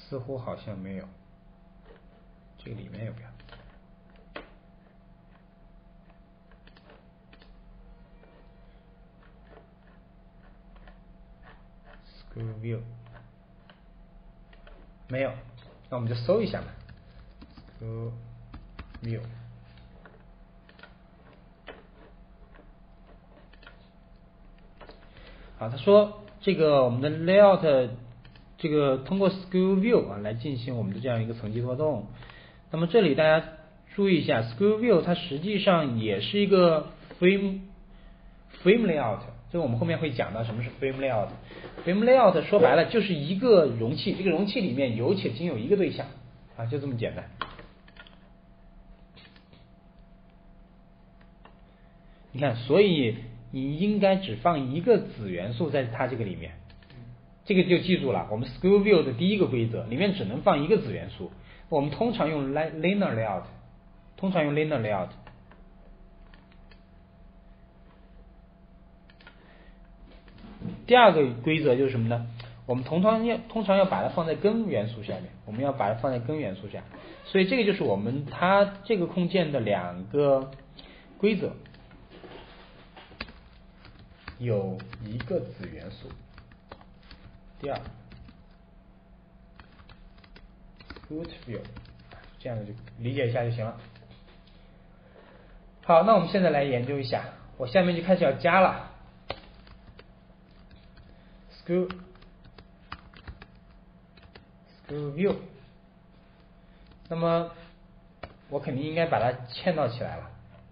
似乎好像没有，这个里面有没有？Screw view 没有，那我们就搜一下吧。Screw view。好，他说这个我们的 layout 这个通过 Screw view 来进行我们的这样一个层级拖动。那么这里大家注意一下 ，Screw view 它实际上也是一个 frame layout。这个我们后面会讲到什么是 frame layout。frame layout 说白了就是一个容器，这个容器里面有且仅有一个对象啊，就这么简单。你看，所以你应该只放一个子元素在它这个里面，这个就记住了。我们 Screw view 的第一个规则里面只能放一个子元素，我们通常用 linear layout， 通常用 linear layout。第二个规则就是什么呢？我们通常要把它放在根元素下面，我们要把它放在根元素下，所以这个就是我们它这个空间的两个规则。有一个子元素，第二 root view， 这样就理解一下就行了。好，那我们现在来研究一下，我下面就开始要加了 screw view， 那么我肯定应该把它嵌套起来了。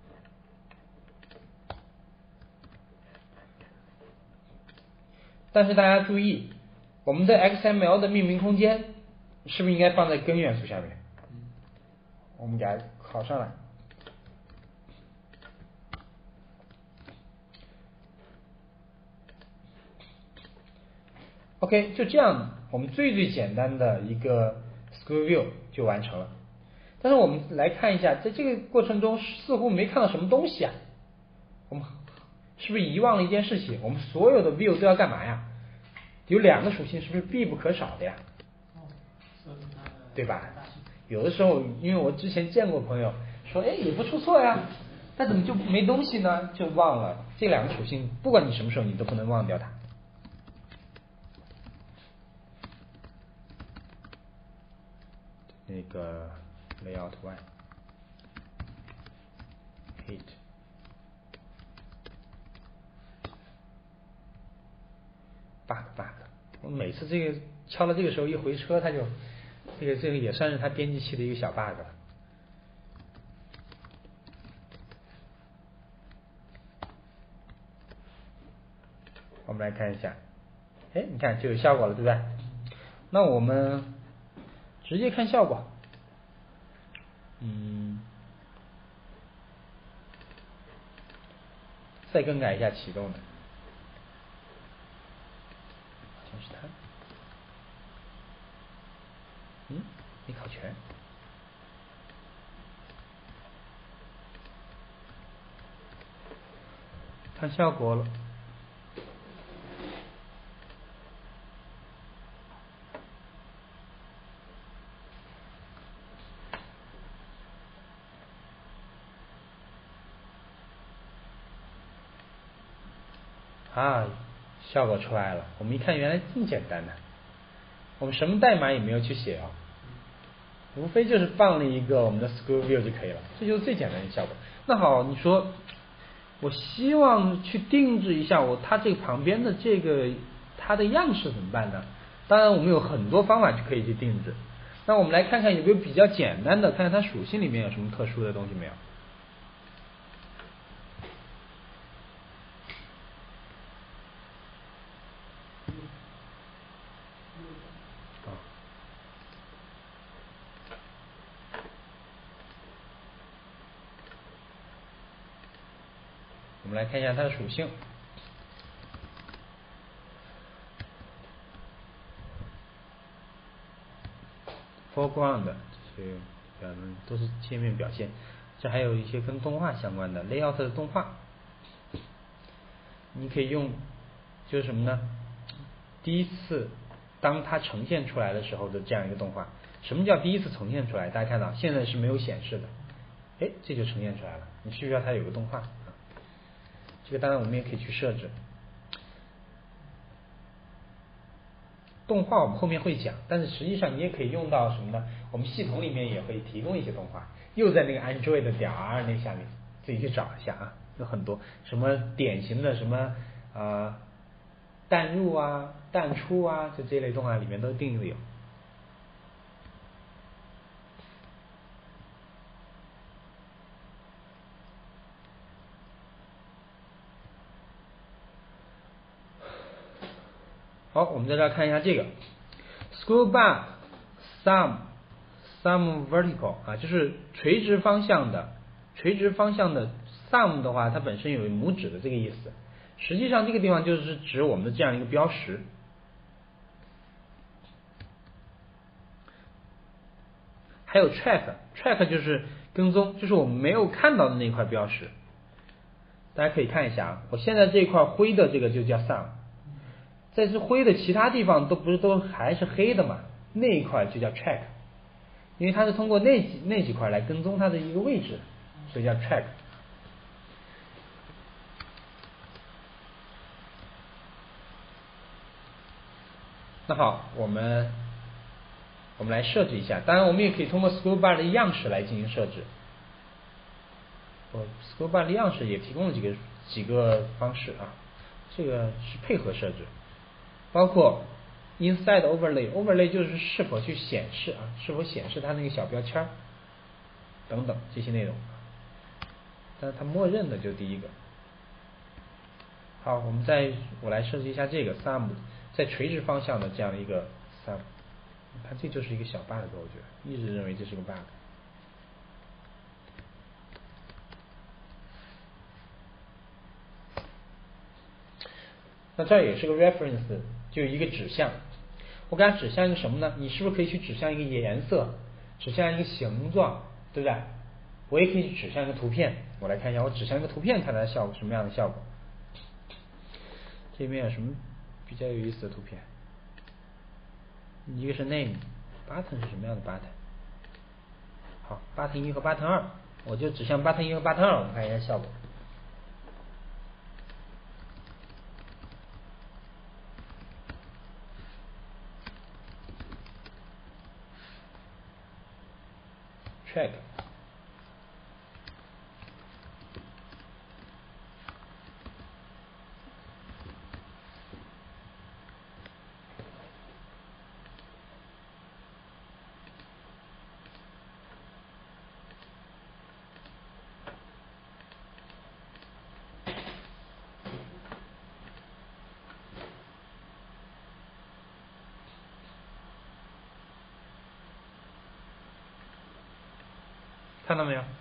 但是大家注意，我们的 XML 的命名空间是不是应该放在根元素下面？我们给它拷上来。OK， 就这样，我们最简单的一个 Screw view 就完成了。但是我们来看一下，在这个过程中似乎没看到什么东西啊，我们是不是遗忘了一件事情？我们所有的 view 都要干嘛呀？有两个属性是不是必不可少的呀？对吧？有的时候，因为我之前见过朋友说，哎，也不出错呀，那怎么就没东西呢？就忘了这两个属性，不管你什么时候，你都不能忘掉它。那个 layout one hit bug， 我每次这个敲到这个时候一回车，它就这个也算是它编辑器的一个小 bug 了。我们来看一下，哎，你看就有效果了，对不对？那我们直接看效果。再更改一下启动的，就是它。没考全。看效果了。啊，效果出来了。我们一看，原来这么简单的。我们什么代码也没有去写啊，无非就是放了一个我们的 Screw view 就可以了，这就是最简单的效果。那好，你说我希望去定制一下它这个旁边的这个它的样式怎么办呢？当然我们有很多方法可以去定制。那我们来看看有没有比较简单的，看看它属性里面有什么特殊的东西没有。我们来看一下它的属性。foreground 这些都是界面表现，这还有一些跟动画相关的 layout 的动画，你可以用就是什么呢？第一次当它呈现出来的时候的这样一个动画。什么叫第一次呈现出来？大家看到现在是没有显示的，哎，这就呈现出来了。你需不需要它有个动画？这个当然我们也可以去设置。动画我们后面会讲，但是实际上你也可以用到什么呢？我们系统里面也会提供一些动画，又在那个 Android.R 那下面自己去找一下啊，有很多什么典型的什么淡入啊、淡出啊，就这类动画里面都定的有。好，我们在这看一下这个 Scroll bar thumb vertical 啊，就是垂直方向的。垂直方向的 thumb 的话，它本身有拇指的这个意思。实际上这个地方就是指我们的这样一个标识。还有 track 就是跟踪，就是我们没有看到的那块标识。大家可以看一下啊，我现在这块灰的这个就叫 thumb。在这灰的其他地方都还是黑的嘛，那一块就叫 track， 因为它是通过那几块来跟踪它的一个位置，所以叫 track。那好，我们来设置一下，当然我们也可以通过 scroll bar 的样式来进行设置。scroll bar 的样式也提供了几个方式啊，这个是配合设置。包括 inside overlay 就是是否去显示啊，是否显示它那个小标签等等这些内容，但是它默认的就第一个。好，我来设计一下这个 thumb 在垂直方向的这样一个 thumb， 你看这就是一个小 bug， 我觉得一直认为这是个 bug。那这也是个 reference， 就一个指向。我给它指向一个什么呢？你是不是可以去指向一个颜色，指向一个形状，对不对？我也可以去指向一个图片。我来看一下，我指向一个图片，看它的效果什么样的效果。这边有什么比较有意思的图片？一个是 name，button 是什么样的 button？ 好，button 1和 button 2，我就指向 button 1和 button 2，我们看一下效果。track。看到没有？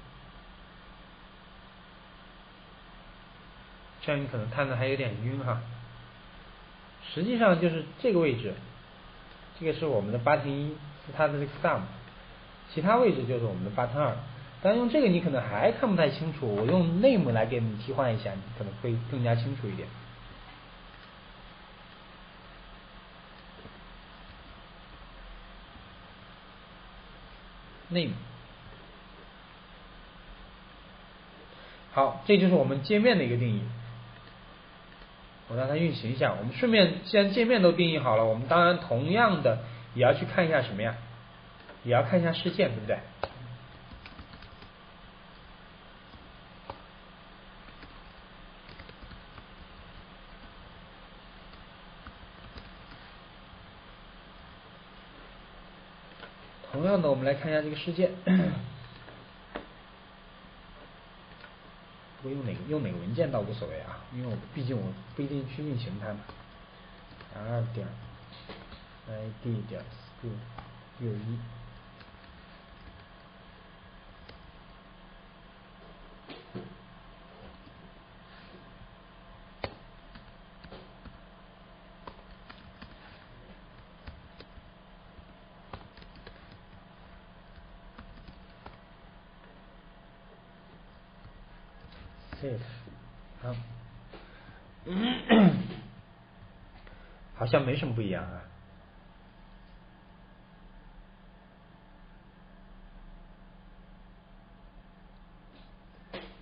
这样你可能看的还有点晕哈。实际上就是这个位置，这个是我们的 button 1，是它的这个 thumb， 其他位置就是我们的 button 2。但用这个你可能还看不太清楚，我用 name 来给你替换一下，你可能会更加清楚一点。name。好，这就是我们界面的一个定义。我让它运行一下，我们顺便既然界面都定义好了，我们当然同样的也要去看一下什么呀？也要看一下事件，对不对？同样的，我们来看一下这个事件。不过用哪个文件倒无所谓啊，因为毕竟我不一定去运行它嘛。2.id.school61。好，好像没什么不一样啊。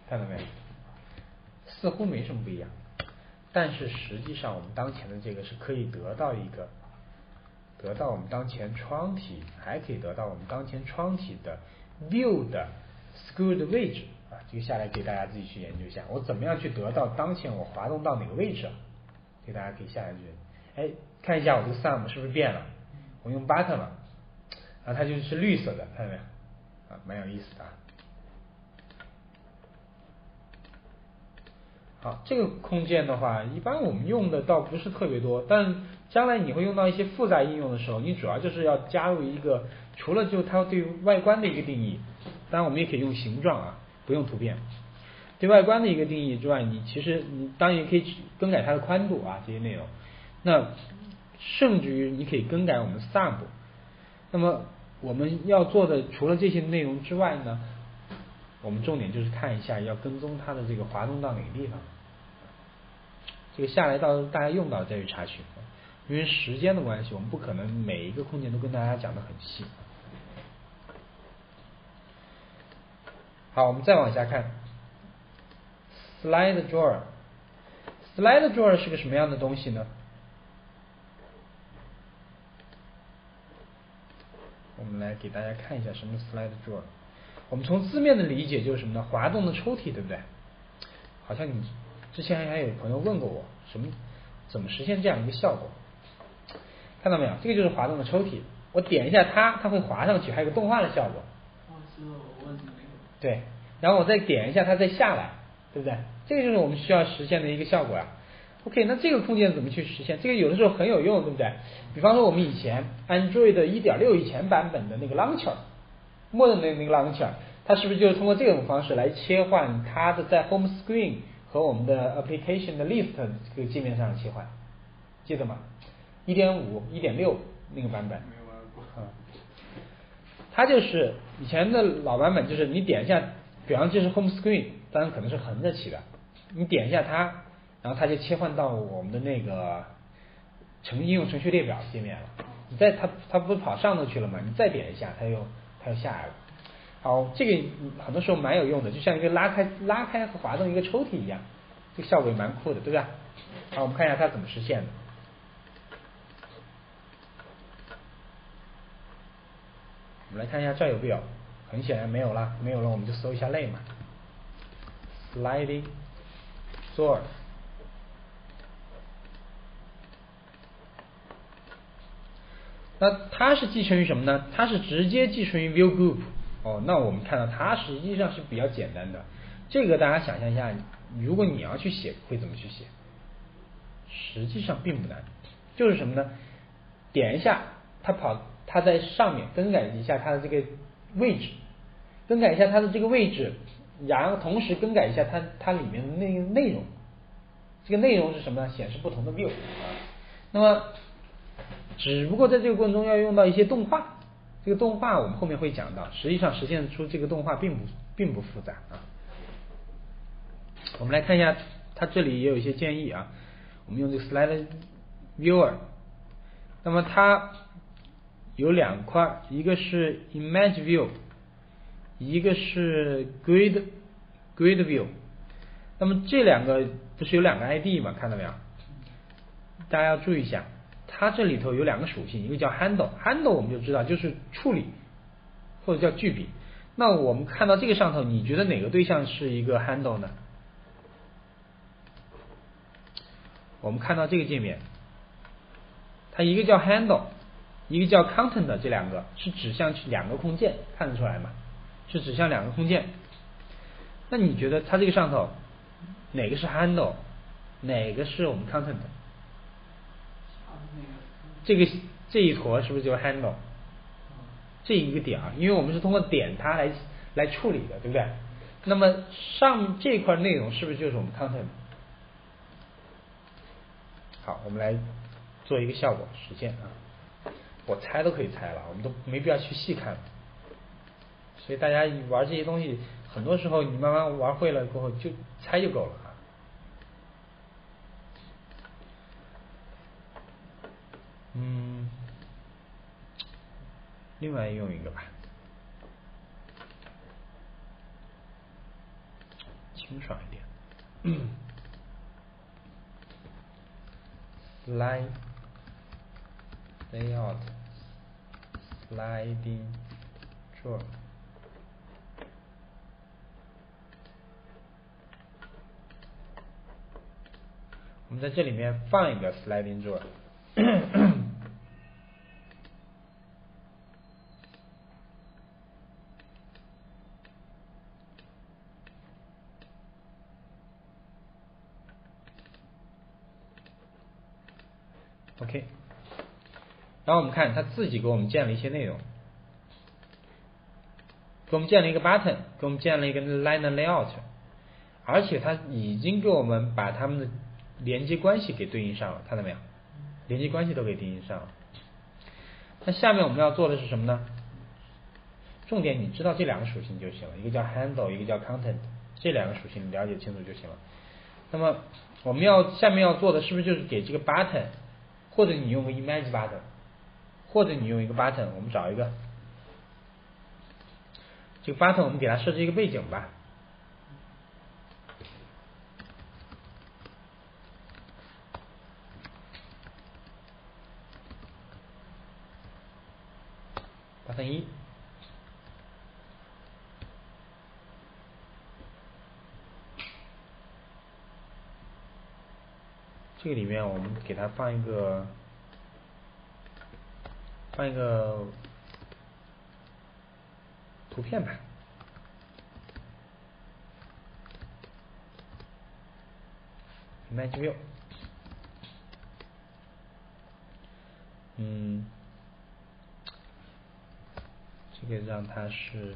看到没有？似乎没什么不一样，但是实际上我们当前的这个是可以得到我们当前窗体，还可以得到我们当前窗体的 view 的 screw 的位置啊。这个下来给大家自己去研究一下，我怎么样去得到当前我滑动到哪个位置啊？这个大家可以下来去，看一下我这个 sum 是不是变了？我用 button 了，啊，它就是绿色的，看到没有？啊，蛮有意思的啊。好，这个空间的话，一般我们用的倒不是特别多，但将来你会用到一些复杂应用的时候，你主要就是要加入一个，除了就它对外观的一个定义，当然我们也可以用形状啊，不用图片，对外观的一个定义之外，你其实你当然也可以更改它的宽度啊这些内容，那甚至于你可以更改我们 sub。那么我们要做的除了这些内容之外呢，我们重点就是看一下要跟踪它的这个滑动到哪个地方。这个下来到时候大家用到再去查询，因为时间的关系，我们不可能每一个空间都跟大家讲得很细。好，我们再往下看 ，slide drawer。slide drawer 是个什么样的东西呢？我们来给大家看一下什么是 slide drawer。我们从字面的理解就是什么呢？滑动的抽屉，对不对？好像你之前还有朋友问过我，怎么实现这样一个效果？看到没有？这个就是滑动的抽屉。我点一下它，它会滑上去，还有个动画的效果。 是我问的那个。 对，然后我再点一下它，再下来，对不对？这个就是我们需要实现的一个效果呀。OK， 那这个空间怎么去实现？这个有的时候很有用，对不对？比方说我们以前 Android 1.6以前版本的那个 Launcher， 默认的那个 Launcher， 它是不是就是通过这种方式来切换它的在 Home Screen 和我们的 Application 的 List 这个界面上的切换？记得吗？1.5、1.6那个版本。 没玩过。 它就是以前的老版本，就是你点一下，比方这是 Home Screen， 当然可能是横着起的，你点一下它，然后它就切换到我们的那个应用程序列表界面了。你再它不是跑上头去了吗？你再点一下，它又下来了。好，这个很多时候蛮有用的，就像一个拉开和滑动一个抽屉一样，这个效果也蛮酷的，对不对？好，我们看一下它怎么实现的。我们来看一下这儿有没有，很显然没有了，没有了我们就搜一下类嘛 ，sliding drawer。那它是继承于什么呢？它是直接继承于 view group。哦，那我们看到它实际上是比较简单的。这个大家想象一下，如果你要去写，会怎么去写？实际上并不难，就是什么呢？点一下，它在上面更改一下它的这个位置，更改一下它的这个位置，然后同时更改一下它里面的内容。这个内容是什么呢？显示不同的 view 啊。那么只不过在这个过程中要用到一些动画，这个动画我们后面会讲到，实际上实现出这个动画并不复杂啊。我们来看一下，它这里也有一些建议啊。我们用这个 Slide Viewer， 那么它有两块，一个是 Image View， 一个是 Grid View。那么这两个不是有两个 ID 吗？看到没有？大家要注意一下，它这里头有两个属性，一个叫 Handle 我们就知道就是处理或者叫巨笔。那我们看到这个上头，你觉得哪个对象是一个 Handle 呢？我们看到这个界面，它一个叫 Handle， 一个叫 Content， 这两个是指向两个空间，看得出来吗？是指向两个空间。那你觉得它这个上头哪个是 Handle， 哪个是我们 Content？ 这一坨是不是就是 Handle？ 这一个点啊，因为我们是通过点它来处理的，对不对？那么上面这块内容是不是就是我们 Content？好，我们来做一个效果实现啊，我猜都可以猜了，我们都没必要去细看，所以大家玩这些东西，很多时候你慢慢玩会了过后，就猜就够了啊。另外用一个吧，基清爽一点。Slide layout sliding drawer。我们在这里面放一个 sliding drawer。OK， 然后我们看它自己给我们建了一些内容，给我们建了一个 button， 给我们建了一个 line layout， 而且它已经给我们把它们的连接关系给对应上了，看到没有？连接关系都给对应上了。那下面我们要做的是什么呢？重点你知道这两个属性就行了，一个叫 handle， 一个叫 content， 这两个属性你了解清楚就行了。那么我们下面要做的是不是就是给这个 button， 或者你用个 image button， 或者你用一个 button， 我们找一个这个 button， 我们给它设置一个背景吧。button 1。这个里面我们给它放一个图片吧。Image view。这个让它是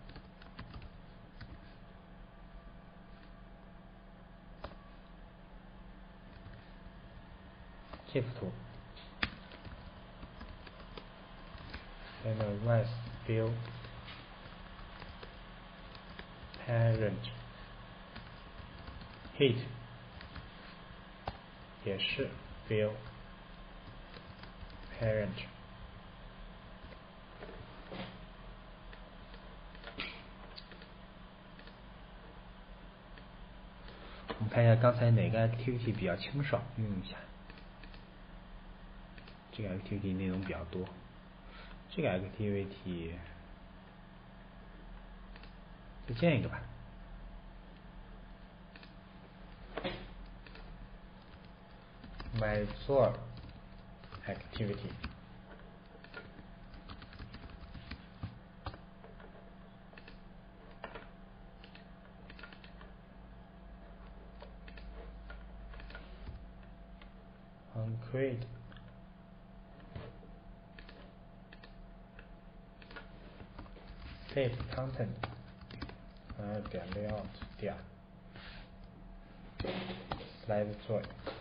这幅图。Canvas view parent heat 也是 view parent。我们看一下刚才哪个 activity 比较清爽，用一下。这个 activity 内容比较多，这个 activity 再建一个吧。My Sword activity。Create save content 点 layout 点 slide drawer。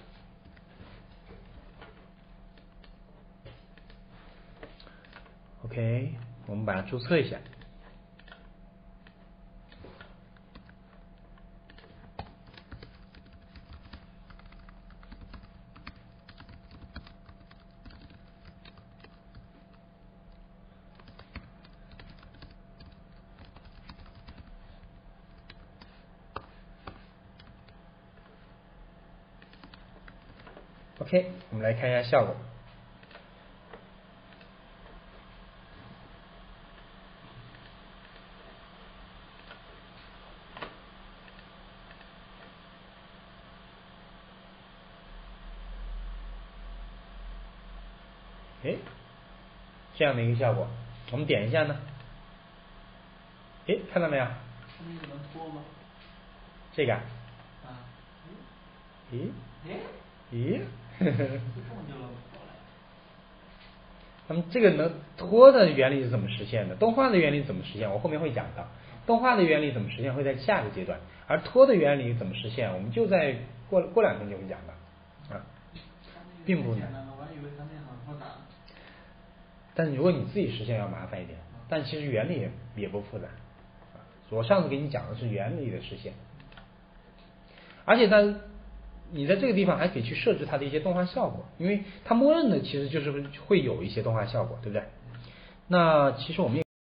OK， 我们把它注册一下。OK， 我们来看一下效果。这样的一个效果，我们点一下呢，看到没有？ 那个能拖吗？ 这个？ 啊。 咦？ 这么就能拖了？ 那么这个能拖的原理是怎么实现的？动画的原理怎么实现？我后面会讲到。动画的原理怎么实现会在下个阶段，而拖的原理怎么实现，我们就在过2天就会讲的啊，并不难。 我还以为它那很复杂。 但是如果你自己实现要麻烦一点，但其实原理也不复杂。我上次给你讲的是原理的实现，而且呢，你在这个地方还可以去设置它的一些动画效果，因为它默认的其实就是会有一些动画效果，对不对？那其实我们也